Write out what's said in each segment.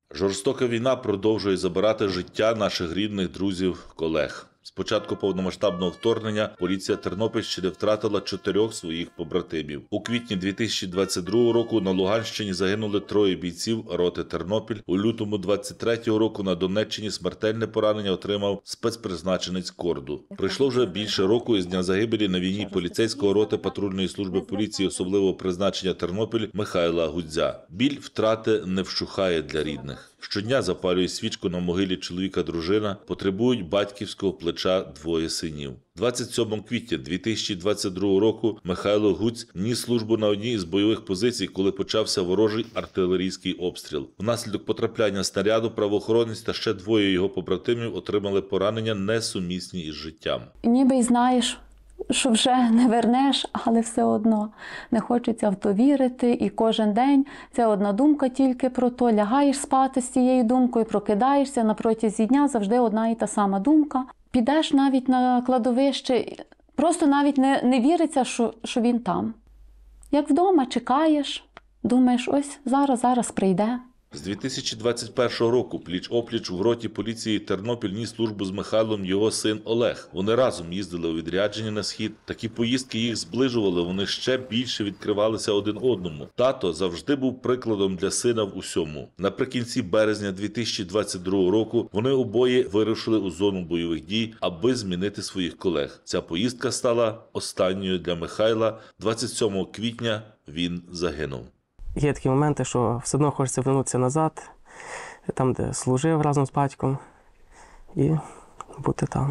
Жорстока війна продовжує забирати життя наших рідних, друзів, колег. З початку повномасштабного вторгнення поліція Тернопільщини втратила 4 своїх побратимів. У квітні 2022 року на Луганщині загинули 3 бійців роти «Тернопіль». У лютому 2023 року на Донеччині смертельне поранення отримав спецпризначенець Корду. Пройшло вже більше року із дня загибелі на війні поліцейського роти патрульної служби поліції особливого призначення «Тернопіль» Михайла Гудзя. Біль втрати не вщухає для рідних. Щодня запалює свічку на могилі чоловіка дружина, потребують батьківського плеча 2 синів. 27 квітня 2022 року Михайло Гудзь ніс службу на одній із бойових позицій, коли почався ворожий артилерійський обстріл. Внаслідок потрапляння снаряду правоохоронець та ще 2 його побратимів отримали поранення несумісні із життям. Ніби й знаєш, що вже не вернеш, але все одно не хочеться в то вірити. І кожен день це одна думка тільки про то. Лягаєш спати з цією думкою, прокидаєшся, на протязі дня завжди одна і та сама думка. Підеш навіть на кладовище, просто навіть не віриться, що він там. Як вдома чекаєш, думаєш, ось зараз прийде. З 2021 року пліч-опліч в роті поліції Тернопіль ніс службу з Михайлом його син Олег. Вони разом їздили у відрядження на схід. Такі поїздки їх зближували, вони ще більше відкривалися один одному. Тато завжди був прикладом для сина в усьому. Наприкінці березня 2022 року вони обоє вирушили у зону бойових дій, аби змінити своїх колег. Ця поїздка стала останньою для Михайла. 27 квітня він загинув. Є такі моменти, що все одно хочеться повернутися назад, там, де служив разом з батьком, і бути там.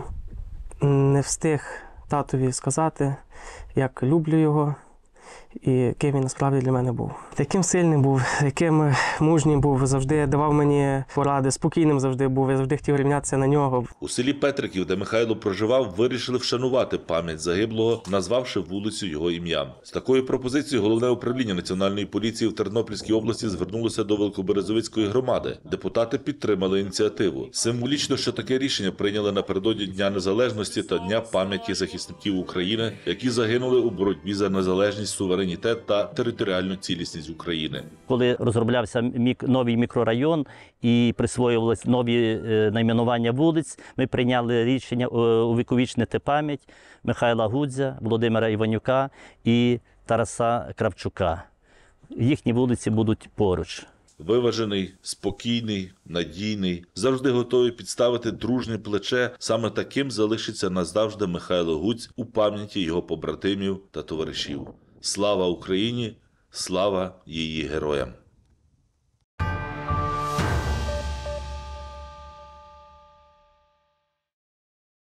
Не встиг татові сказати, як люблю його і яким він насправді для мене був. Яким сильним був, яким мужнім був, завжди давав мені поради, спокійним завжди був, я завжди хотів рівнятися на нього. У селі Петриків, де Михайло проживав, вирішили вшанувати пам'ять загиблого, назвавши вулицю його ім'ям. З такою пропозицією Головне управління Національної поліції в Тернопільській області звернулося до Великоберезовицької громади. Депутати підтримали ініціативу. Символічно, що таке рішення прийняли напередодні Дня Незалежності та Дня пам'яті захисників України, які загинули у боротьбі за незалежність, суверенітет та територіальну цілісність України. Коли розроблявся новий мікрорайон і присвоювалися нові найменування вулиць, ми прийняли рішення увіковічнити пам'ять Михайла Гудзя, Володимира Іванюка і Тараса Кравчука. Їхні вулиці будуть поруч. Виважений, спокійний, надійний, завжди готовий підставити дружнє плече. Саме таким залишиться назавжди Михайло Гудзь у пам'яті його побратимів та товаришів. Слава Україні! Слава її героям!